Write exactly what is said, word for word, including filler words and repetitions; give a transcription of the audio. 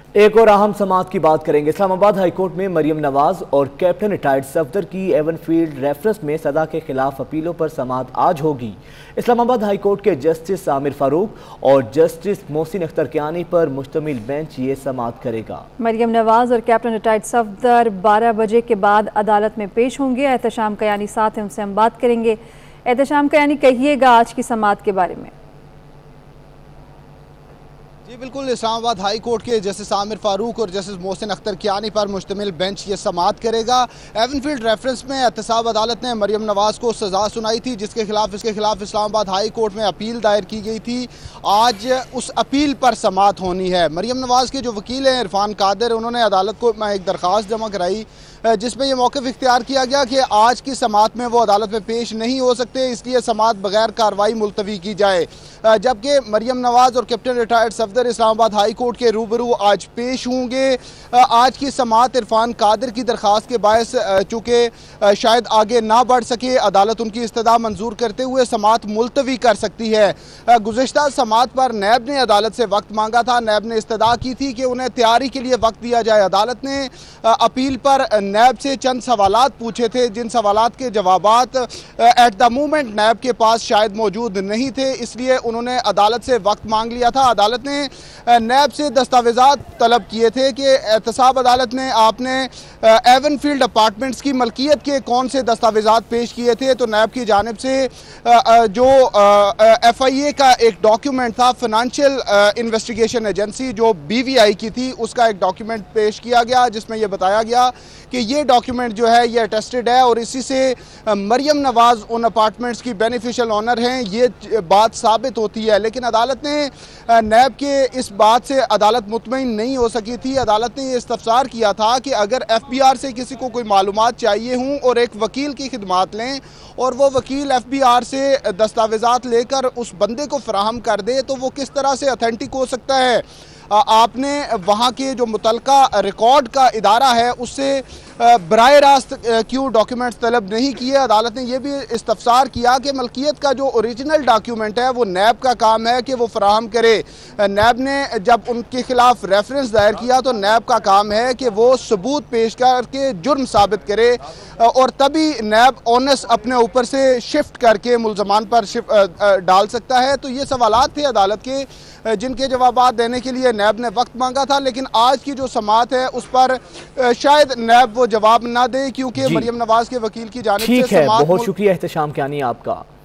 एक और अहम समाअत की बात करेंगे। इस्लामाबाद हाईकोर्ट में मरियम नवाज और कैप्टन रिटायर्ड सफदर की एवनफील्ड रेफरेंस में सजा के खिलाफ अपीलों पर समाअत आज होगी। इस्लामाबाद हाईकोर्ट के जस्टिस आमिर फारूक और जस्टिस मोहसिन अख्तर कियानी पर मुश्तमिल बेंच ये समाअत करेगा। मरियम नवाज और कैप्टन रिटायर्ड सफदर बारह बजे के बाद अदालत में पेश होंगे। एहतशाम कियानी साथ हैं, उनसे हम बात करेंगे। एहतशाम कियानी, कहिएगा आज की समाअत के बारे में। जी बिल्कुल, इस्लामाबाद हाई कोर्ट के जस्टिस आमिर फारूक और जस्टिस मोहसिन अख्तर कियानी पर मुश्तमिल बेंच ये समाअत करेगा। एवनफील्ड रेफरेंस में एहतसाब अदालत ने मरियम नवाज को सजा सुनाई थी, जिसके खिलाफ इसके खिलाफ इस्लामाबाद हाई कोर्ट में अपील दायर की गई थी। आज उस अपील पर समाअत होनी है। मरियम नवाज के जो वकील हैं इरफान कादिर, उन्होंने अदालत को एक दरख्वास्त जमा कराई जिसमें यह मौक़िफ़ इख्तियार किया गया कि आज की समाअत में वो अदालत में पेश नहीं हो सकते, इसलिए समाअत बगैर कार्रवाई मुलतवी की जाए। जबकि मरियम नवाज और captain retired Safdar Islamabad high court के रूबरू आज पेश होंगे। आज की समाअत इरफान कादिर की दरख्वास्त के बायस चूँकि शायद आगे ना बढ़ सके, अदालत उनकी इस्तदा मंजूर करते हुए समाअत मुलतवी कर सकती है। गुज़िश्ता समाअत पर नैब ने अदालत से वक्त मांगा था। नैब ने इस्तदा की थी कि उन्हें तैयारी के लिए वक्त दिया जाए। अदालत ने अपील पर नैब से चंद सवालात पूछे थे, जिन सवालात के जवाबात एट द मोमेंट नैब के पास शायद मौजूद नहीं थे, इसलिए उन्होंने अदालत से वक्त मांग लिया था। अदालत ने नैब से दस्तावेजात तलब किए थे कि एहतसाब अदालत ने आपने एवनफील्ड अपार्टमेंट्स की मलकियत के कौन से दस्तावेजात पेश किए थे। तो नैब की जानिब से जो एफ आई ए का एक डॉक्यूमेंट था, फाइनेंशियल इन्वेस्टिगेशन एजेंसी जो बी वी आई की थी, उसका एक डॉक्यूमेंट पेश किया गया जिसमें यह बताया गया कि ये डॉक्यूमेंट जो है ये अटेस्टेड है और इसी से मरियम नवाज उन अपार्टमेंट्स की बेनिफिशियल ऑनर हैं, ये बात साबित होती है। लेकिन अदालत ने नैब के इस बात से अदालत मुतमईन नहीं हो सकी थी। अदालत ने ये इस्तफसार किया था कि अगर एफ बी आर से किसी को कोई मालूमात चाहिए हों और एक वकील की खिदमात लें और वो वकील एफ बी आर से दस्तावेजात लेकर उस बंदे को फराहम कर दे, तो वो किस तरह से ऑथेंटिक हो सकता है। आपने वहाँ के जो मुतलका रिकॉर्ड का इदारा है उससे बराह रास्त क्यों डॉक्यूमेंट्स तलब नहीं किए। अदालत ने यह भी इस्तफसार किया कि मलकियत का जो ओरिजिनल डॉक्यूमेंट है वो नैब का काम है कि वो फराहम करे। नैब ने जब उनके खिलाफ रेफरेंस दायर किया तो नैब का काम है कि वो सबूत पेश करके जुर्म साबित करे और तभी नैब ओनस अपने ऊपर से शिफ्ट करके मुल्ज़मान पर डाल सकता है। तो ये सवालात थे अदालत के जिनके जवाबात देने के लिए नैब ने वक्त मांगा था, लेकिन आज की जो समाअत है उस पर शायद नैब वो जवाब ना दे, क्योंकि मरियम नवाज के वकील की जानिब से समाअत। बहुत शुक्रिया एहतशाम कियानी आपका।